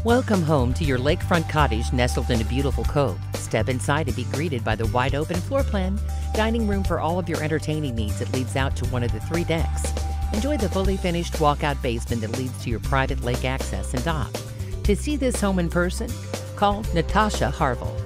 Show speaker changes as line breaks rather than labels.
Welcome home to your lakefront cottage nestled in a beautiful cove. Step inside and be greeted by the wide open floor plan, dining room for all of your entertaining needs that leads out to one of the 3 decks. Enjoy the fully finished walkout basement that leads to your private lake access and dock. To see this home in person, call Natasha Harvel